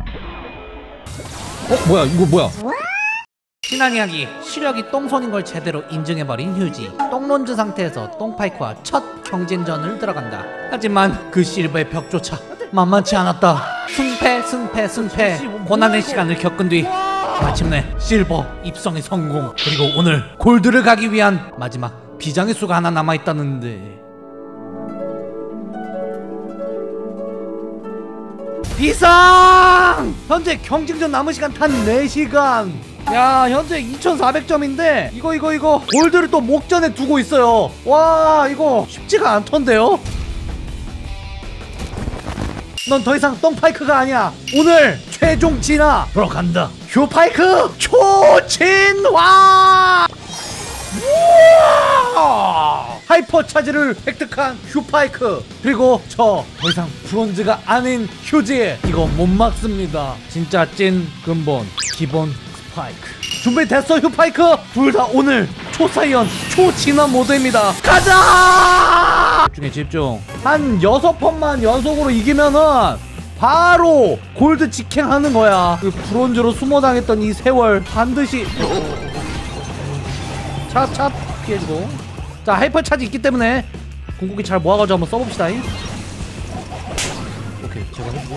뭐야 이거 뭐야? 지난 이야기 시력이 똥손인 걸 제대로 인증해버린 휴지. 똥론즈 상태에서 똥파이크와 첫 경쟁전을 들어간다. 하지만 그 실버의 벽조차 만만치 않았다. 승패 고난의 시간을 겪은 뒤 마침내 실버 입성에 성공. 그리고 오늘 골드를 가기 위한 마지막 비장의 수가 하나 남아있다는데, 비상! 현재 경쟁전 남은 시간 단 4시간. 야, 현재 2400점인데 이거 골드를 또 목전에 두고 있어요. 와, 이거 쉽지가 않던데요? 넌 더 이상 똥파이크가 아니야. 오늘 최종 진화 들어간다. 휴파이크 초진화! 우와! 하이퍼 차지를 획득한 휴파이크. 그리고 저 더 이상 브론즈가 아닌 휴지. 이거 못 막습니다. 진짜 찐 근본 기본 스파이크. 준비됐어 휴파이크? 둘 다 오늘 초사이언 초진화 모드입니다. 가자! 집중. 한 6번만 연속으로 이기면은 바로 골드 직행하는 거야. 그 브론즈로 숨어당했던 이 세월 반드시 찹찹 피해주고. 자, 하이퍼 차지 있기 때문에 궁극기 잘 모아가지고 한번 써봅시다. 오케이, 제가 해주고.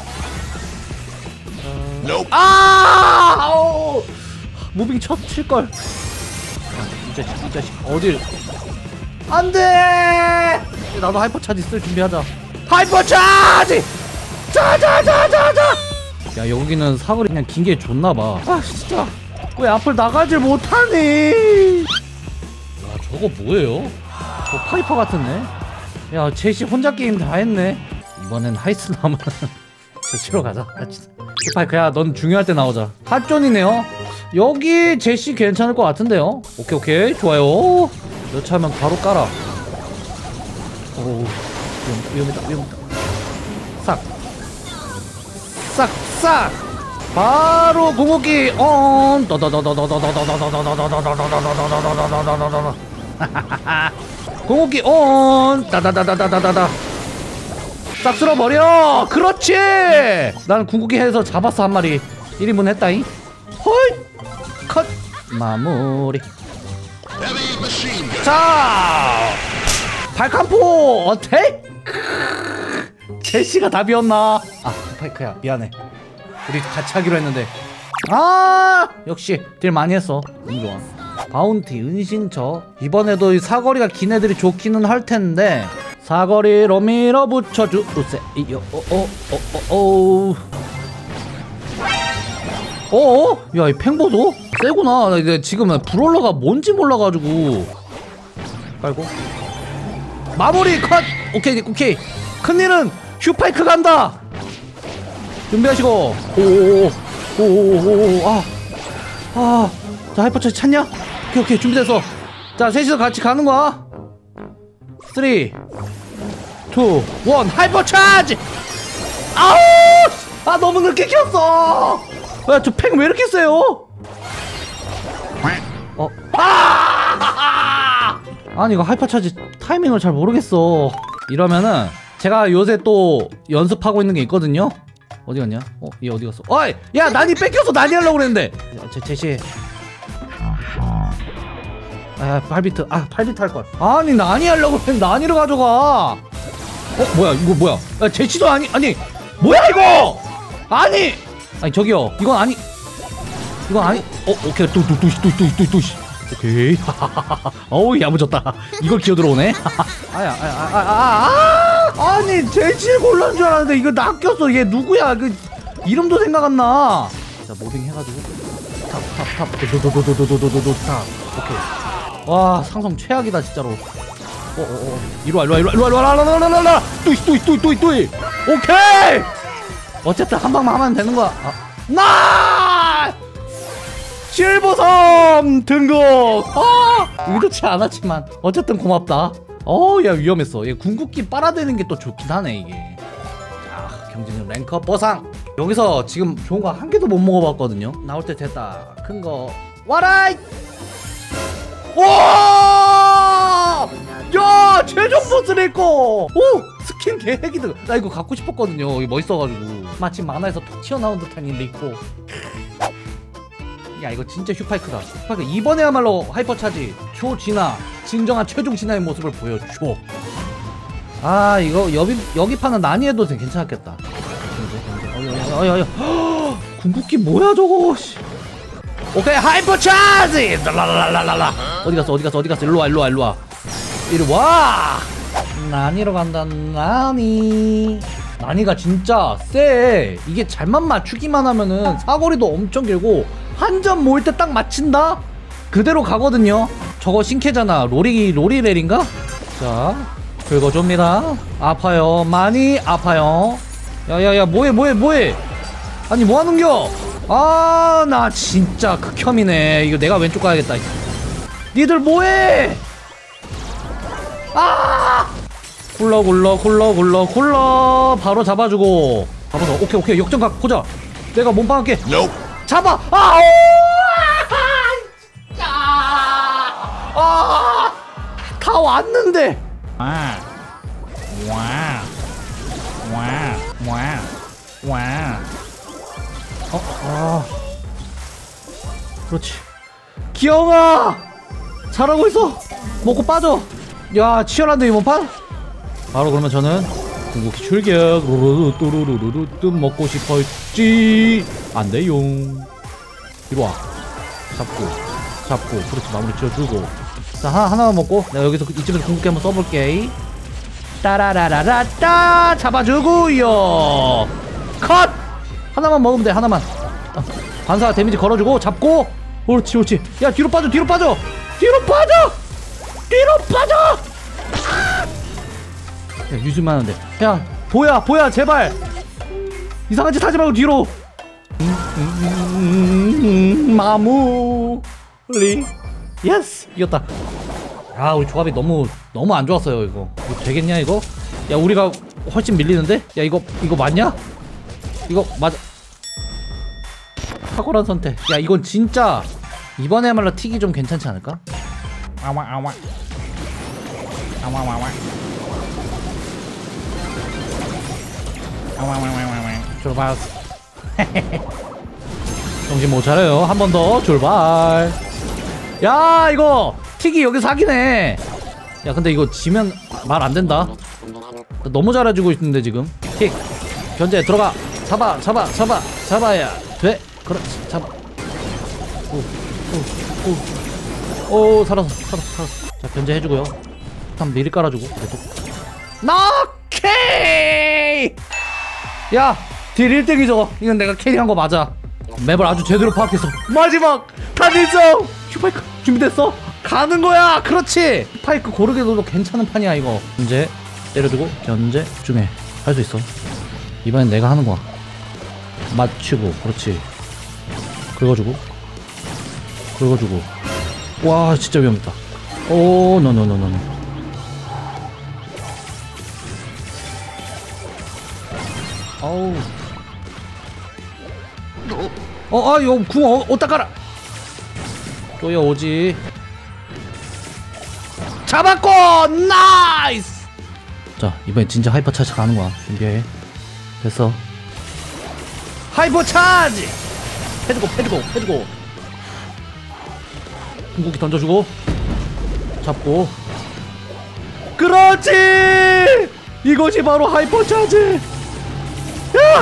아우! 무빙 칠걸. 이 자식 어딜. 안돼! 나도 하이퍼 차지 쓸 준비하자. 하이퍼 차지! 자자자자자! 야, 여기는 사거리 그냥 긴 게 좋나봐. 아, 진짜 왜 앞을 나가질 못하니? 야, 저거 뭐예요? 저 파이퍼 같은데? 야, 제시 혼자 게임 다 했네. 이번엔 하이스 나면 제시로 가자. 파이크야, 넌 중요할 때 나오자. 핫존이네요. 여기 제시 괜찮을 것 같은데요? 오케이 좋아요. 여차하면 바로 깔아. 오, 위험했다. 싹 바로 궁극기 온. 궁극기 온. 다다다다다다다. 싹 쓸어버려. 그렇지. 난 궁극기 해서 잡았어. 한 마리 1인분 했다잉. 헐. 컷. 마무리. 자, 발칸포 어택. 제시가 답이었나? 아, 파이크야 미안해. 우리 같이 하기로 했는데. 아, 역시 딜 많이 했어. 너무 좋아. 바운티 은신처. 이번에도 이 사거리가 긴 애들이 좋기는 할 텐데 사거리로 밀어붙여주세요. 야, 이 팽보도 세구나. 나 이제 지금 브롤러가 뭔지 몰라가지고. 깔고 마무리 컷. 오케이. 큰일은 휴파이크 간다. 준비하시고. 자, 하이퍼 차지 찾냐? 오케이 준비됐어. 자, 셋이서 같이 가는 거야. 3, 2, 1 하이퍼 차지. 아우! 아, 너무 늦게 켰어. 야, 저 팽 왜 이렇게 세요? 아니, 이거 하이퍼 차지 타이밍을 잘 모르겠어. 이러면은 제가 요새 또 연습하고 있는 게 있거든요. 어디 갔냐? 얘 어디 갔어? 어이! 야, 난이 뺏겨서 난이 하려고 그랬는데. 제시. 아, 8비트. 아, 8비트 할걸. 아니, 난이 하려고 그랬는데 난이를 가져가. 뭐야, 이거 뭐야? 야, 제시도 아니, 뭐야, 이거! 아니, 저기요. 이건 아니. 오케이. 또. 오케이. 어우, 야무졌다. 이걸 기어 들어오네. 아니, 제시를 골라온 줄 알았는데 이거 낚였어. 얘 누구야? 그 이름도 생각 안 나. 자, 모빙 해가지고 탑. 오케이. 와, 상성 최악이다 진짜로. 이리와. 뚜이. 오케이. 어쨌든 한 방만 하면 되는 거야. 나 실버섬 등급. 의도치 않았지만 어쨌든 고맙다. 야, 위험했어. 얘 궁극기 빨아대는 게 또 좋긴 하네 이게. 자, 경쟁력 랭커 보상. 여기서 지금 좋은 거 한 개도 못 먹어봤거든요. 나올 때 됐다. 큰 거 와라이. 와! 야, 최종 보스를 했고. 오! 스킬 스킨 개헤기드. 나 이거 갖고 싶었거든요. 이거 멋있어가지고 마치 만화에서 톡 튀어나온 듯한 인데 있고. 야 이거 진짜 휴파이크다. 휴파이크 이번에야말로 하이퍼차지 초진화 진정한 최종 진화의 모습을 보여줘. 아 이거 여기 파는 난이해도 괜찮았겠다. 궁극기 뭐야 저거. 오케이 하이퍼차지. 랄랄랄랄라. 어디갔어 일로와 이리와. 난이로 간다. 난이가 진짜 쎄. 이게 잘만 맞추기만 하면은 사거리도 엄청 길고 한 점 모을 때 딱 맞힌다? 그대로 가거든요. 저거 신캐잖아. 로리렐인가? 자 긁어줍니다. 아파요. 많이 아파요. 야야야 뭐해 아니 뭐하는겨. 아 나 진짜 극혐이네. 이거 내가 왼쪽 가야겠다. 니들 뭐해. 아 굴러 바로 잡아주고. 오케이 역전각 보자. 내가 몸빵할게. 잡아. 다 왔는데. 그렇지. 기영아 잘하고 있어. 먹고 빠져. 야 치열한데 이번 판. 바로 그러면 저는 궁극기 출격. 뚜루루루루 먹고 싶었지. 안돼요. 이리와. 잡고 그렇지. 마무리 지어주고. 자 하나만 먹고 내가 여기서 이쯤에서 궁극기 한번 써볼게. 따라라라라따 잡아주고요. 컷. 하나만 먹으면 돼. 하나만. 반사 데미지 걸어주고 잡고. 그렇지. 야 뒤로 빠져. 야 유지만 하는데. 야 보야 제발 이상한 짓 하지 말고 뒤로. 마무리. 예스 이겼다. 아 우리 조합이 너무 안 좋았어요. 이거 되겠냐 이거. 야 우리가 훨씬 밀리는데. 야 이거 맞냐. 이거 맞아. 탁월한 선택. 야 이건 진짜 이번에야말로 틱이 좀 괜찮지 않을까. 아와 출발. 정신 못 차려요. 한 번 더 출발. 야 이거 틱이 여기 사기네. 야 근데 이거 지면 말 안 된다. 너무 잘해주고 있는데 지금. 틱 견제 들어가. 잡아야 돼. 그렇지. 잡아. 오 살았어. 자 견제 해주고요. 한번 미리 깔아주고. 오케이. 야 딜 1등이죠. 이건 내가 캐리한 거 맞아. 맵을 아주 제대로 파악했어. 마지막 단일성. 휴파이크 준비됐어? 가는 거야. 그렇지. 휴파이크 고르게도 괜찮은 판이야 이거. 견제 때려주고 견제 중에 할 수 있어. 이번엔 내가 하는 거야. 맞추고 그렇지. 긁어주고 와 진짜 위험했다. 오 노노노노. 어우. 이거 궁 어디다 깔아. 쪼여오지. 잡았고 나이스. 자 이번엔 진짜 하이퍼 차지 가는 거야. 준비해. 됐어. 하이퍼 차지. 해주고. 궁극기 던져주고 잡고. 그렇지. 이것이 바로 하이퍼 차지. 야!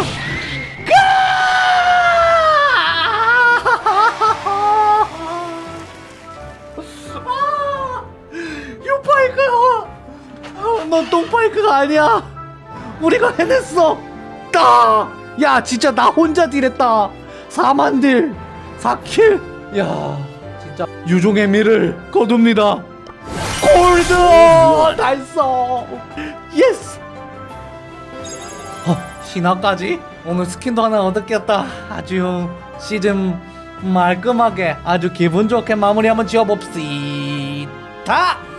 유파이크야. 넌 똥파이크가 아니야. 우리가 해냈어. 야 진짜 나 혼자 딜했다. 4만 딜 4킬. 야 진짜 유종의 미를 거둡니다. 골드 달성. 예스. 신화까지? 오늘 스킨도 하나 얻었겠다. 아주 시즌 말끔하게 아주 기분 좋게 마무리 한번 지어봅시다.